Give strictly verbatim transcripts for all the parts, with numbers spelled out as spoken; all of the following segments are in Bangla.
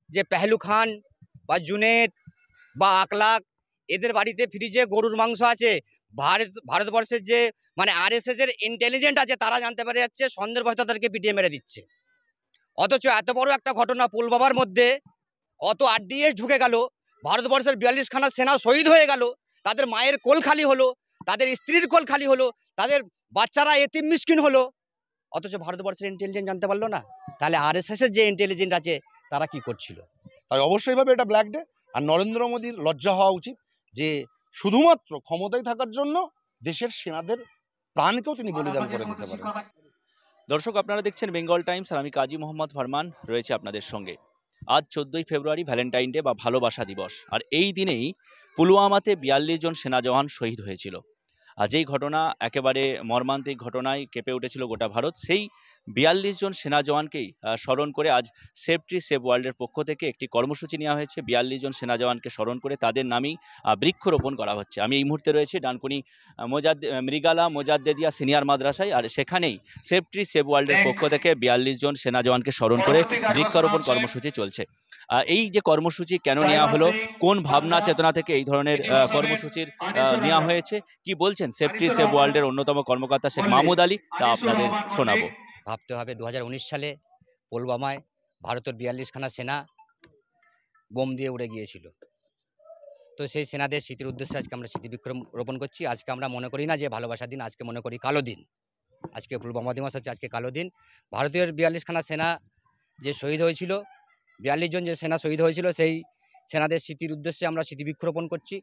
যে পেহলু খান বা জুনেদ বা আকলাক এদের বাড়িতে ফ্রিজে গরুর মাংস আছে। ভারত ভারতবর্ষের যে মানে আরএসএস এর ইন্টেলিজেন্ট আছে তারা জানতে পেরে যাচ্ছে, সন্দেহবশত তাদেরকে পিটিয়ে মেরে দিচ্ছে। অথচ এত বড় একটা ঘটনা পুলওয়ামার মধ্যে অত আরডিএস ঢুকে গেল, ভারতবর্ষের বিয়াল্লিশ খানা সেনা শহীদ হয়ে গেল, তাদের মায়ের কোল খালি হলো, তাদের স্ত্রীর কোল খালি হলো, তাদের বাচ্চারা এতিম মিসকিন হলো, অথচ ভারতবর্ষের ইন্টেলিজেন্ট জানতে পারলো না। তাহলে আরএসএস এর যে ইন্টেলিজেন্ট আছে তারা কি করছিল? তাই অবশ্যই ভাবে এটা ব্ল্যাক ডে। আর নরেন্দ্র মোদীর লজ্জা হওয়া উচিত যে শুধুমাত্র ক্ষমতায় থাকার জন্য দেশের সেনাদের প্রাণকেও তিনি বলিদান করে দিতে পারেন। দর্শক, আপনারা দেখছেন বেঙ্গল টাইমস আর আমি কাজী মোহাম্মদ ফরমান রয়েছে আপনাদের সঙ্গে। আজ চোদ্দই ফেব্রুয়ারি ভ্যালেন্টাইন ডে বা ভালোবাসা দিবস। আর এই দিনেই পুলওয়ামাতে বিয়াল্লিশ জন সেনা জওয়ান শহীদ হয়েছিল। আর যেই ঘটনা একেবারে মর্মান্তিক ঘটনায় কেঁপে উঠেছিল গোটা ভারত, সেই বিয়াল্লিশ জন সেনা জওয়ানকেই স্মরণ করে আজ সেভ ট্রি সেভ ওয়ার্ল্ডের পক্ষ থেকে একটি কর্মসূচি নেওয়া হয়েছে। বিয়াল্লিশ জন সেনা জওয়ানকে স্মরণ করে তাদের নামেই বৃক্ষরোপণ করা হচ্ছে। আমি এই মুহূর্তে রয়েছি ডানকুনি মোজাদ মৃগালা মোজাদ্দেদিয়া সিনিয়র মাদ্রাসায়, আর সেখানেই সেভ ট্রি সেভ ওয়ার্ল্ডের পক্ষ থেকে বিয়াল্লিশ জন সেনা জওয়ানকে স্মরণ করে বৃক্ষরোপণ কর্মসূচি চলছে। এই যে কর্মসূচি কেন নেওয়া হলো, কোন ভাবনা চেতনা থেকে এই ধরনের কর্মসূচির নেওয়া হয়েছে, কি বলছেন সেভ ট্রি সেভ ওয়ার্ল্ডের অন্যতম কর্মকর্তা শেখ মাহমুদ আলী, তা আপনাদের শোনাবো। ভাবতে হবে দু হাজার উনিশ সালে পুলওয়ামায় ভারতের বিয়াল্লিশ খানা সেনা বোম দিয়ে উড়ে গিয়েছিল। তো সেই সেনাদের স্মৃতির উদ্দেশ্যে আজকে আমরা স্মৃতি বিক্ষোভ রোপণ করছি। আজকে আমরা মনে করি না যে ভালোবাসার দিন, আজকে মনে করি কালো দিন। আজকে পুলওয়ামা দিবস হচ্ছে আজকে কালো দিন। ভারতীয় বিয়াল্লিশ খানা সেনা যে শহীদ হয়েছিল, বিয়াল্লিশ জন যে সেনা শহীদ হয়েছিল, সেই সেনাদের স্মৃতির উদ্দেশ্যে আমরা স্মৃতি বিক্ষোভ রোপণ করছি,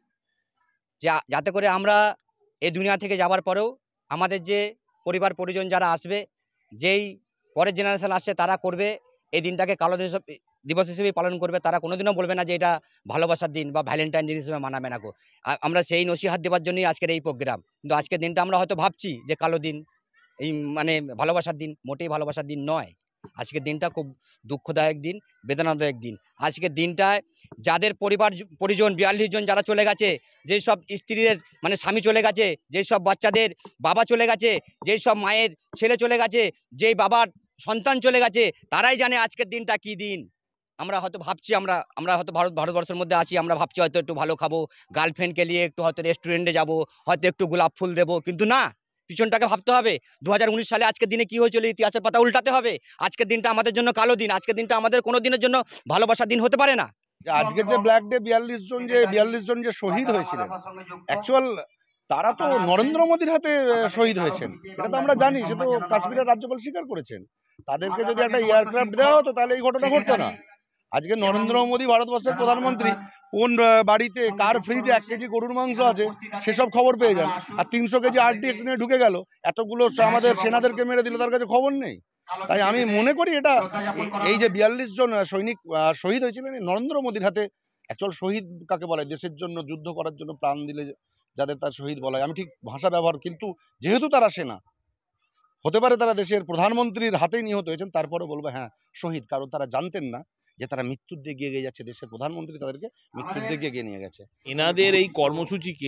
যা যাতে করে আমরা এই দুনিয়া থেকে যাবার পরেও আমাদের যে পরিবার পরিজন যারা আসবে, যেই পরের জেনারেশন আসছে, তারা করবে এই দিনটাকে কালো দিবস হিসেবে পালন করবে। তারা কোনোদিনও বলবে না যে এটা ভালোবাসার দিন বা ভ্যালেন্টাইন দিন হিসেবে মানাবে না। আমরা সেই নসিহাত দেওয়ার জন্যই আজকের এই প্রোগ্রাম। কিন্তু আজকের দিনটা আমরা হয়তো ভাবছি যে কালো দিন, এই মানে ভালোবাসার দিন, মোটেই ভালোবাসার দিন নয়। আজকের দিনটা খুব দুঃখদায়ক দিন, বেদনাদায়ক দিন। আজকের দিনটায় যাদের পরিবার পরিজন বিয়াল্লিশ জন যারা চলে গেছে, যেই সব স্ত্রীদের মানে স্বামী চলে গেছে, যেই সব বাচ্চাদের বাবা চলে গেছে, যেই সব মায়ের ছেলে চলে গেছে, যেই বাবার সন্তান চলে গেছে, তারাই জানে আজকের দিনটা কি দিন। আমরা হয়তো ভাবছি আমরা আমরা হয়তো ভারত ভারতবর্ষের মধ্যে আছি, আমরা ভাবছি হয়তো একটু ভালো খাবো, গার্লফ্রেন্ডকে নিয়ে একটু হয়তো রেস্টুরেন্টে যাবো, হয়তো একটু গোলাপ ফুল দেবো, কিন্তু না, পিছনটাকে ভাবতে হবে। দু হাজার উনিশ সালে আজকের দিনে কি হয়েছিল, ইতিহাসের পাতা উল্টাতে হবে। আজকের দিনটা আমাদের জন্য কালো দিন, আজকের দিনটা আমাদের কোনো দিনের জন্য ভালোবাসার দিন হতে পারে না। আজকের যে ব্ল্যাক ডে, বিয়াল্লিশ জন যে বিয়াল্লিশ জন যে শহীদ হয়েছিলেন, অ্যাকচুয়াল তারা তো নরেন্দ্র মোদীর হাতে শহীদ হয়েছেন, এটা তো আমরা জানি। সে তো কাশ্মীরের রাজ্যপাল স্বীকার করেছেন। তাদেরকে যদি একটা এয়ারক্রাফট দেওয়া হতো তাহলে এই ঘটনা ঘটতো না। আজকে নরেন্দ্র মোদী ভারতবর্ষের প্রধানমন্ত্রী, কোন বাড়িতে কার ফ্রিজে এক কেজি গরুর মাংস আছে সেসব খবর পেয়ে যান। আর তিনশো কেজি আরডিএক্স নিয়ে ঢুকে গেল, এতগুলো আমাদের সেনাদেরকে মেরে দিল, তার কাছে খবর নেই। তাই আমি মনে করি এটা এই যে বিয়াল্লিশ জন সৈনিক শহীদ হয়েছিলেন নরেন্দ্র মোদীর হাতে। অ্যাকচুয়াল শহীদ কাকে বলে? দেশের জন্য যুদ্ধ করার জন্য প্রাণ দিলে যাদের তার শহীদ বলা হয়। আমি ঠিক ভাষা ব্যবহার, কিন্তু যেহেতু তারা সেনা, হতে পারে তারা দেশের প্রধানমন্ত্রীর হাতেই নিহত হয়েছেন, তারপরে বলবো হ্যাঁ শহীদ, কারণ তারা জানতেন না যে তারা মৃত্যুর দিকে এগিয়ে যাচ্ছে। দেশের প্রধানমন্ত্রী তাদেরকে মৃত্যুর দিকে এগিয়ে নিয়ে গেছে। এনাদের এই কর্মসূচিকে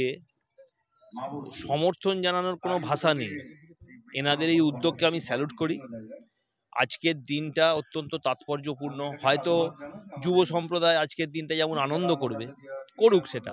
সমর্থন জানানোর কোনো ভাষা নেই। এনাদের এই উদ্যোগকে আমি স্যালুট করি। আজকের দিনটা অত্যন্ত তাৎপর্যপূর্ণ। হয়তো যুব সম্প্রদায় আজকের দিনটা যেমন আনন্দ করবে, করুক সেটা।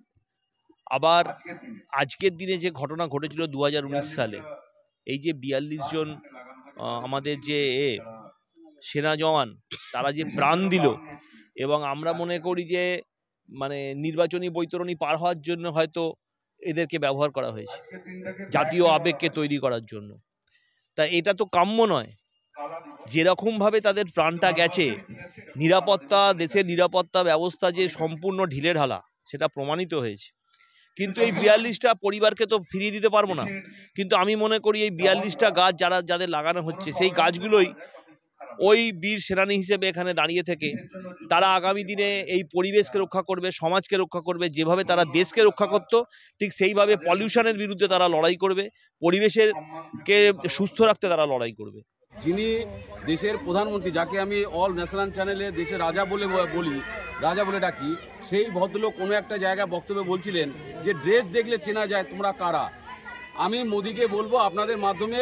আবার আজকের দিনে যে ঘটনা ঘটেছিল দু হাজার উনিশ সালে, এই যে বিয়াল্লিশ জন আমাদের যে এ সেনা জওয়ান, তারা যে প্রাণ দিল, এবং আমরা মনে করি যে মানে নির্বাচনী বৈতরণী পার হওয়ার জন্য হয়তো এদেরকে ব্যবহার করা হয়েছে, জাতীয় আবেগকে তৈরি করার জন্য। তা এটা তো কাম্য নয়। যেরকমভাবে তাদের প্রাণটা গেছে, নিরাপত্তা, দেশের নিরাপত্তা ব্যবস্থা যে সম্পূর্ণ ঢিলেঢালা, সেটা প্রমাণিত হয়েছে। কিন্তু এই বিয়াল্লিশটা পরিবারকে তো ফিরিয়ে দিতে পারবো না। কিন্তু আমি মনে করি এই বিয়াল্লিশটা গাছ যারা যাদের লাগানো হচ্ছে, সেই গাছগুলোই ওই বীর সেনানী হিসেবে এখানে দাঁড়িয়ে থেকে তারা আগামী দিনে এই পরিবেশকে রক্ষা করবে, সমাজকে রক্ষা করবে। যেভাবে তারা দেশকে রক্ষা করতো, ঠিক সেইভাবে পলিউশনের বিরুদ্ধে তারা লড়াই করবে, পরিবেশের কে সুস্থ রাখতে তারা লড়াই করবে। যিনি দেশের প্রধানমন্ত্রী, যাকে আমি অল ন্যাশনাল চ্যানেলে দেশের রাজা বলে বলি, রাজা বলে ডাকি, সেই ভদ্রলোক কোনো একটা জায়গায় বক্তব্যে বলছিলেন যে ড্রেস দেখলে চেনা যায় তোমরা কারা। আমি মোদিকে বলবো আপনাদের মাধ্যমে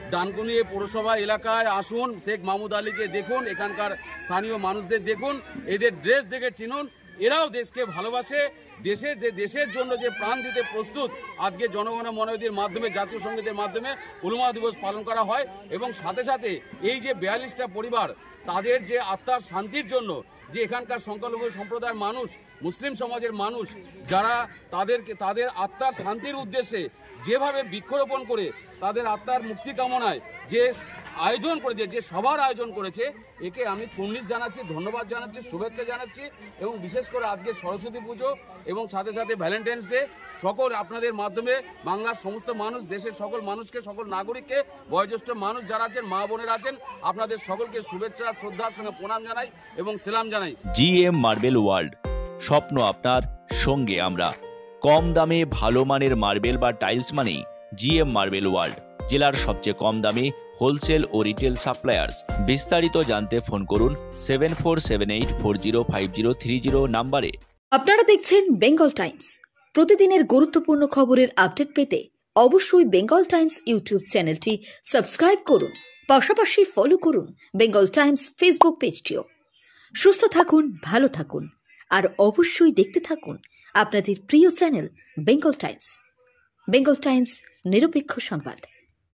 ডানকুনি পৌরসভা এলাকায় আসুন, শেখ মাহমুদ আলীকে দেখুন, এখানকার স্থানীয় মানুষদের দেখুন, এদের ড্রেস দেখে চিনুন। এরাও দেশকে ভালোবাসে, দেশের যে দেশের জন্য যে প্রাণ দিতে প্রস্তুত। আজকে জনগণ মনোনীতির মাধ্যমে, জাতীয় সঙ্গীতের মাধ্যমে উলুমা দিবস পালন করা হয় এবং সাথে সাথে এই যে বিয়াল্লিশটা পরিবার, তাদের যে আত্মার শান্তির জন্য যে এখানকার সংখ্যালঘু সম্প্রদায়ের মানুষ, মুসলিম সমাজের মানুষ যারা তাদেরকে তাদের আত্মার শান্তির উদ্দেশ্যে যেভাবে বৃক্ষরোপণ করে তাদের আত্মার মুক্তি কামনায় যে আয়োজন করেছে, যে সভার আয়োজন করেছে, একে আমি কুর্নিশ জানাচ্ছি, ধন্যবাদ জানাচ্ছি, শুভেচ্ছা জানাচ্ছি। এবং বিশেষ করে আজকে সরস্বতী পুজো এবং সাথে সাথে ভ্যালেন্টাইন্স ডে, সকল আপনাদের মাধ্যমে বাংলার সমস্ত মানুষ, দেশের সকল মানুষকে, সকল নাগরিককে, বয়োজ্যেষ্ঠ মানুষ যারা আছেন, মা বোনেরা আছেন, আপনাদের সকলকে শুভেচ্ছা, শ্রদ্ধার সঙ্গে প্রণাম জানাই এবং সালাম জানাই। জিএম মার্বেল ওয়ার্ল্ড, স্বপ্ন আপনার, সঙ্গে আমরা। কম দামে ভালো মানের মার্বেল বা টাইলস মানেই জিএম মার্বেল ওয়ার্ল্ড, জেলার সবচেয়ে কম দামে হোলসেল ও রিটেল সাপ্লায়ার্স। বিস্তারিত জানতে ফোন করুন seven four seven eight four zero five zero three zero নাম্বারে। আপনারা দেখছেন বেঙ্গল টাইমস। প্রতিদিনের গুরুত্বপূর্ণ খবরের আপডেট পেতে অবশ্যই বেঙ্গল টাইমস ইউটিউব চ্যানেলটি সাবস্ক্রাইব করুন, পাশাপাশি ফলো করুন বেঙ্গল টাইমস ফেসবুক পেজটিও। সুস্থ থাকুন, ভালো থাকুন, আর অবশ্যই দেখতে থাকুন আপনাদের প্রিয় channel Bengal Times. Bengal Times, নিরপেক্ষ সংবাদ।